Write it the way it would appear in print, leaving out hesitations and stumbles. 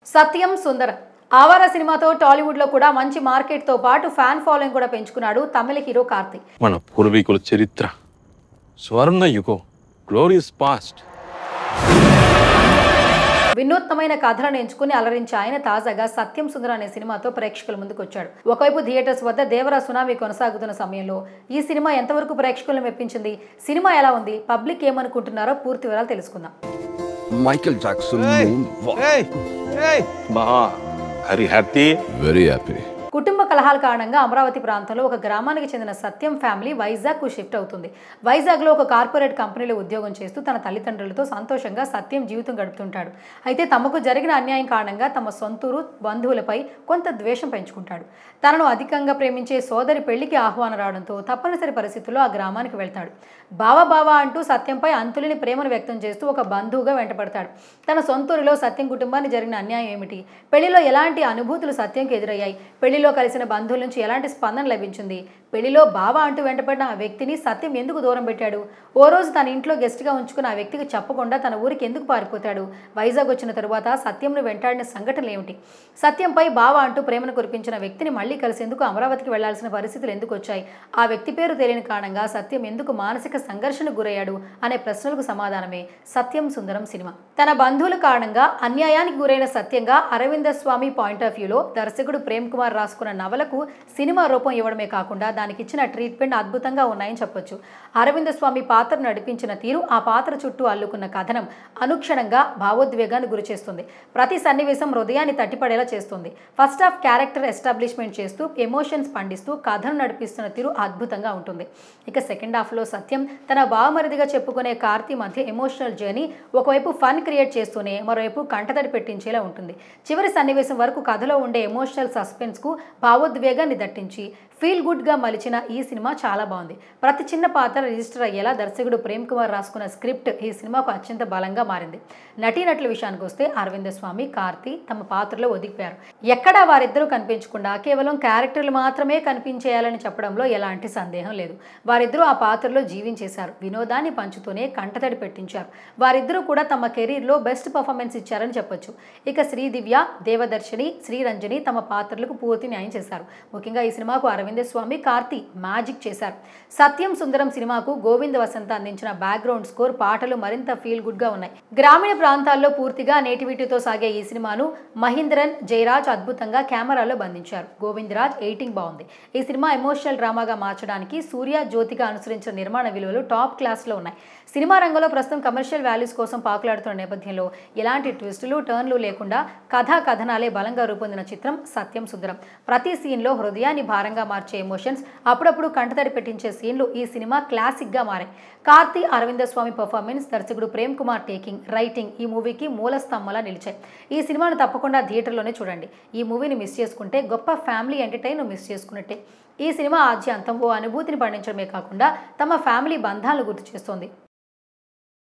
సత్యం సుందరం ఆవార సినిమాతో టాలీవుడ్ లో కూడా మంచి మార్కెట్ తో పాటు ఫ్యాన్ ఫాలోయింగ్ కూడా పెంచుకున్నాడు తమిళ హీరో కార్తీ. మన పూర్వీకుల చరిత్ర స్వర్ణ యుగం గ్లోరియస్ పాస్ట్. వినూత్నమైన కథలను ఎంచుకుని అలరించి ఆయన తాజాగా సత్యం సుందరం అనే సినిమాతో ప్రేక్షకుల ముందుకు వచ్చాడు. ఒకవైపు థియేటర్స్ వద్ద దేవరా సునామీ కొనసాగుతున్న సమయంలో ఈ సినిమా ఎంతవరకు ప్రేక్షకులను మెప్పించింది, సినిమా ఎలా ఉంది, పబ్లిక్ ఏమనుకుంటున్నారో పూర్తి వివరాలు తెలుసుకుందాం. Michael Jackson very happy. కుటుంబ కలహాల కారణంగా అమరావతి ప్రాంతంలో ఒక గ్రామానికి చెందిన సత్యం ఫ్యామిలీ వైజాగ్ కు షిఫ్ట్ అవుతుంది. వైజాగ్ లో ఒక కార్పొరేట్ కంపెనీలో ఉద్యోగం చేస్తూ తన తల్లిదండ్రులతో సంతోషంగా సత్యం జీవితం గడుపుతుంటాడు. అయితే తమకు జరిగిన అన్యాయం కారణంగా తమ సొంతూరు బంధువులపై కొంత ద్వేషం పెంచుకుంటాడు. తనను అధికంగా ప్రేమించే సోదరి పెళ్లికి ఆహ్వానం రావడంతో తప్పనిసరి పరిస్థితుల్లో ఆ గ్రామానికి వెళ్తాడు. బావా అంటూ సత్యంపై అంతులేని ప్రేమను వ్యక్తం చేస్తూ ఒక బంధువుగా వెంటపడతాడు. తన సొంతూరులో సత్యం కుటుంబానికి జరిగిన అన్యాయం ఏమిటి, పెళ్లిలో ఎలాంటి అనుభూతులు సత్యంకి ఎదురయ్యాయి, పెళ్లిలో కలిసిన బంధువుల నుంచి ఎలాంటి స్పందన లభించింది, పెళ్లిలో బావా అంటూ వెంటపడిన ఆ వ్యక్తిని సత్యం ఎందుకు దూరం పెట్టాడు, ఓ రోజు తన ఇంట్లో గెస్ట్గా ఉంచుకున్న ఆ వ్యక్తికి చెప్పకుండా తన ఊరికి ఎందుకు పారిపోతాడు, వైజాగ్ వచ్చిన తరువాత సత్యంను వెంటాడిన సంఘటనలు ఏమిటి, సత్యంపై బావా అంటూ ప్రేమను కురిపించిన వ్యక్తిని మళ్లీ కలిసేందుకు అమరావతికి వెళ్లాల్సిన పరిస్థితులు ఎందుకు వచ్చాయి, ఆ వ్యక్తి పేరు తెలియని కారణంగా సత్యం ఎందుకు మానసిక సంఘర్షణకు గురయ్యాడు అనే ప్రశ్నలకు సమాధానమే సత్యం సుందరం సినిమా. తన బంధువుల కారణంగా అన్యాయానికి గురైన సత్యంగా అరవింద స్వామి పాయింట్ ఆఫ్ వ్యూలో దర్శకుడు ప్రేమ్ కుమార్ రాసుకున్న నవలకు సినిమా రూపం ఇవ్వడమే కాకుండా దానికి ఇచ్చిన ట్రీట్మెంట్ అద్భుతంగా ఉన్నాయని చెప్పొచ్చు. అరవింద స్వామి పాత్రను నడిపించిన తీరు, ఆ పాత్ర చుట్టూ అల్లుకున్న కథనం అనుక్షణంగా భావోద్వేగాన్ని గురిచేస్తుంది. ప్రతి సన్నివేశం హృదయాన్ని తట్టిపడేలా చేస్తుంది. ఫస్ట్ హాఫ్ క్యారెక్టర్ ఎస్టాబ్లిష్మెంట్ చేస్తూ ఎమోషన్స్ పండిస్తూ కథను నడిపిస్తున్న తీరు అద్భుతంగా ఉంటుంది. ఇక సెకండ్ హాఫ్లో సత్యం తన బావమరిదిగా చెప్పుకునే కార్తీ మధ్య ఎమోషనల్ జర్నీ ఒకవైపు ఫన్ క్రియేట్ చేస్తూనే మరోవైపు కంటతడి పెట్టించేలా ఉంటుంది. చివరి సన్నివేశం వరకు కథలో ఉండే ఎమోషనల్ సస్పెన్స్కు భావోద్వేగాన్ని దట్టించి ఫీల్ గుడ్గా మలిచిన ఈ సినిమా చాలా బాగుంది. ప్రతి చిన్న పాత్ర రిజిస్టర్ అయ్యేలా దర్శకుడు ప్రేమ్ కుమార్ రాసుకున్న స్క్రిప్ట్ ఈ సినిమాకు అత్యంత బలంగా మారింది. నటీనటుల విషయానికి వస్తే అరవింద స్వామి, కార్తీ తమ పాత్రలో ఒదిగిపోయారు. ఎక్కడా వారిద్దరూ కనిపించకుండా కేవలం క్యారెక్టర్లు మాత్రమే కనిపించేయాలని చెప్పడంలో ఎలాంటి సందేహం లేదు. వారిద్దరూ ఆ పాత్రలో జీవించేశారు. వినోదాన్ని పంచుతూనే కంటతడి పెట్టించారు. వారిద్దరూ కూడా తమ కెరీర్లో బెస్ట్ పర్ఫార్మెన్స్ ఇచ్చారని చెప్పొచ్చు. ఇక శ్రీదివ్య, దేవదర్శిని, శ్రీరంజని తమ పాత్రలకు పూర్తి న్యాయం చేశారు. ముఖ్యంగా ఈ సినిమాకు అరవింద స్వామి, కార్తీ మ్యాజిక్ చేశారు. సత్యం సుందరం సినిమాకు గోవింద వసంత అందించిన బ్యాక్గ్రౌండ్ స్కోర్, పాటలు మరింత ఫీల్ గుడ్ గా ఉన్నాయి. గ్రామీణ ప్రాంతాల్లో పూర్తిగా నేటివిటీతో సాగే ఈ సినిమాను మహేంద్రన్, జయరాజ్ అద్భుతంగా కెమెరాలో బంధించారు. గోవిందరాజ్ ఎడిటింగ్ బాగుంది. ఈ సినిమా ఎమోషనల్ డ్రామాగా మార్చడానికి సూర్య, జ్యోతిగా అనుసరించిన నిర్మాణ విలువలు టాప్ క్లాస్ లో ఉన్నాయి. సినిమా రంగంలో ప్రస్తుతం కమర్షియల్ వాల్యూస్ కోసం పాకులాడుతున్న నేపథ్యంలో ఎలాంటి ట్విస్టులు, టర్న్లు లేకుండా కథా కథనాలే బలంగా రూపొందిన చిత్రం సత్యం సుందరం. ప్రతి సీన్లో హృదయాన్ని భారంగా మార్చే ఎమోషన్స్, అప్పుడప్పుడు కంటతడి పెట్టించే సీన్లు ఈ సినిమా క్లాసిక్ గా మారాయి. కార్తీ, అరవింద స్వామి పర్ఫార్మెన్స్, దర్శకుడు ప్రేమ్ కుమార్ టేకింగ్, రైటింగ్ ఈ మూవీకి మూల స్తంభంలా నిలిచాయి. ఈ సినిమాను తప్పకుండా థియేటర్లోనే చూడండి. ఈ మూవీని మిస్ చేసుకుంటే గొప్ప ఫ్యామిలీ ఎంటర్టైన్ మిస్ చేసుకున్నట్టే. ఈ సినిమా ఆద్యాంతం ఓ అనుభూతిని పండించడమే కాకుండా తమ ఫ్యామిలీ బంధాలను గుర్తు చేస్తోంది.